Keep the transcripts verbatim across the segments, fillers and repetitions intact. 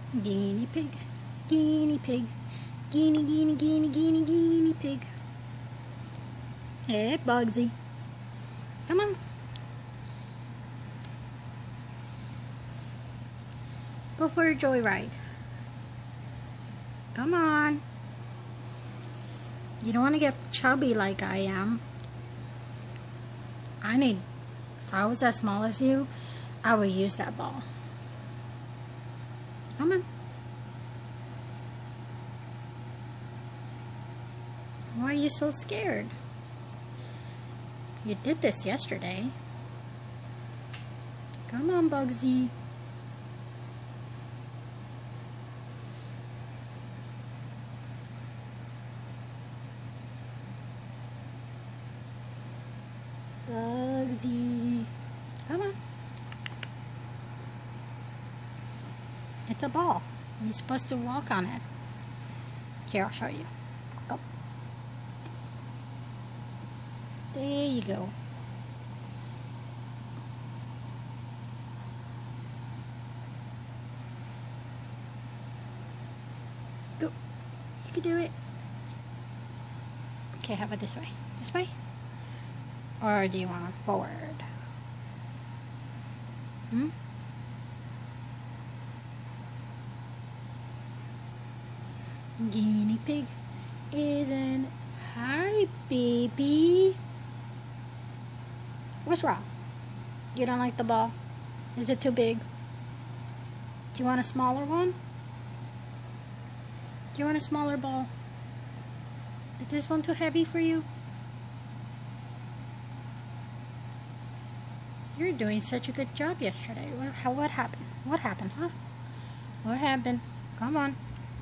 Guinea pig, guinea pig, guinea, guinea, guinea, guinea, guinea pig. Hey, Bugsy. Come on. Go for a joyride. Come on. You don't want to get chubby like I am. I need, if I was as small as you, I would use that ball. Come on. Why are you so scared? You did this yesterday. Come on, Bugsy. Bugsy. Come on. It's a ball. You're supposed to walk on it. Here, I'll show you. Go. There you go. Go. You can do it. Okay, how about this way? This way? Or do you want it forward? Hmm? Guinea pig isn't. Hi, baby. What's wrong? You don't like the ball? Is it too big? Do you want a smaller one? Do you want a smaller ball? Is this one too heavy for you? You're doing such a good job yesterday. What, how, what happened? What happened, huh? What happened? Come on.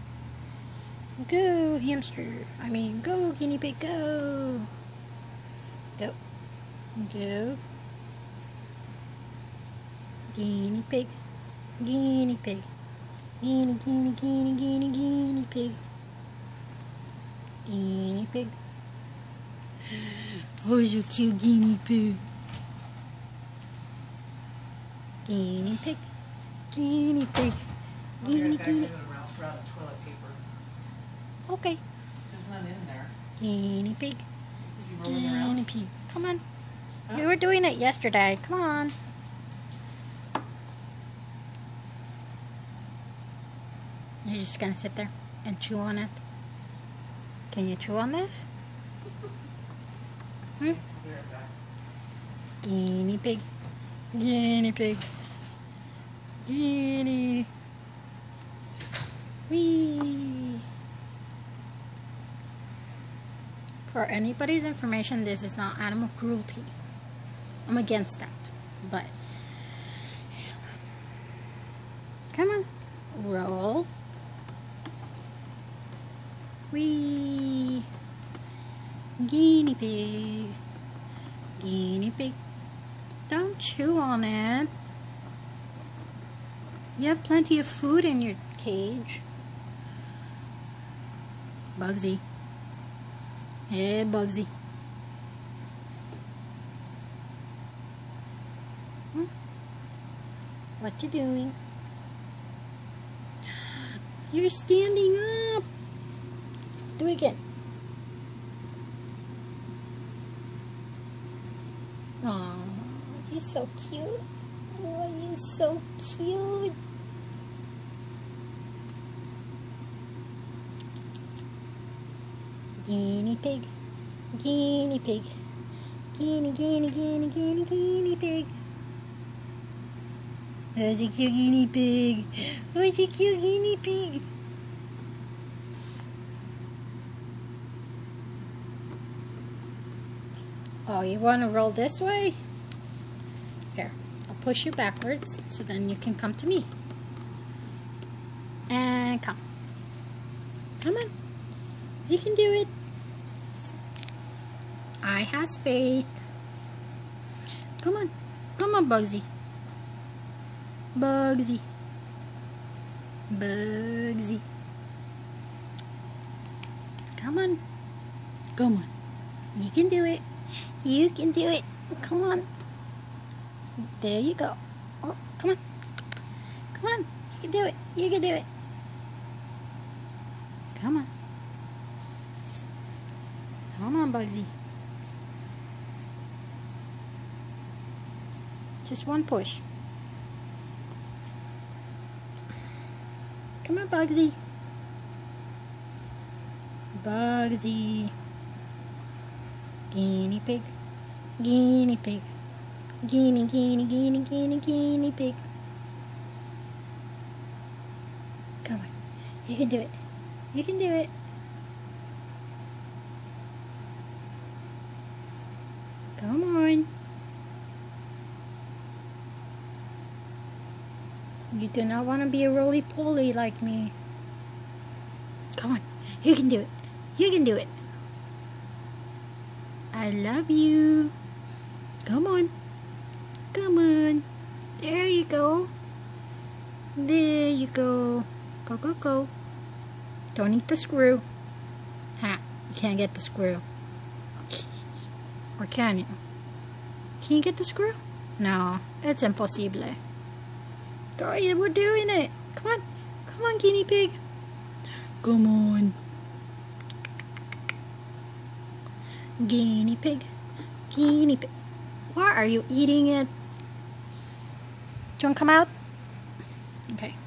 Go, hamster. I mean, go, guinea pig, go. Go. Go. Guinea pig. Guinea pig. Guinea, guinea, guinea, guinea, guinea pig. Guinea pig. Oh, you cute guinea pig. Guinea pig. Guinea pig. Guinea, guinea. Okay. There's none in there. Guinea pig. Is he rolling around? Guinea pig. Come on. Huh? We were doing it yesterday. Come on. You're just gonna sit there and chew on it. Can you chew on this? Hmm? Guinea pig. Guinea pig. Guinea. Wee. For anybody's information, this is not animal cruelty. I'm against that. But come on. Roll. Wee. Guinea pig. Guinea pig. Don't chew on it. You have plenty of food in your cage. Bugsy. Hey, Bugsy. Hmm? What you doing? You're standing up. Do it again. Aw, you're so cute. Oh, you're so cute. Guinea pig, guinea pig, guinea, guinea, guinea, guinea, guinea pig. That's a cute guinea pig. What's a cute guinea pig? Oh, you want to roll this way? Here, I'll push you backwards so then you can come to me. And come. Come on. You can do it. I has faith. Come on. Come on, Bugsy. Bugsy. Bugsy. Come on. Come on. You can do it. You can do it. Come on. There you go. Oh, come on. Come on. You can do it. You can do it. Come on. Come on, Bugsy. Just one push. Come on, Bugsy. Bugsy. Guinea pig. Guinea pig. Guinea, guinea, guinea, guinea, guinea pig. Come on. You can do it. You can do it. Come on. You do not want to be a roly-poly like me. Come on. You can do it. You can do it. I love you. Come on. Come on. There you go. There you go. Go, go, go. Don't eat the screw. Ha. You can't get the screw. Or can you? Can you get the screw? No. It's impossible. Go, we're doing it. Come on. Come on, guinea pig. Come on. Guinea pig. Guinea pig. Why are you eating it? Do you want to come out? Okay.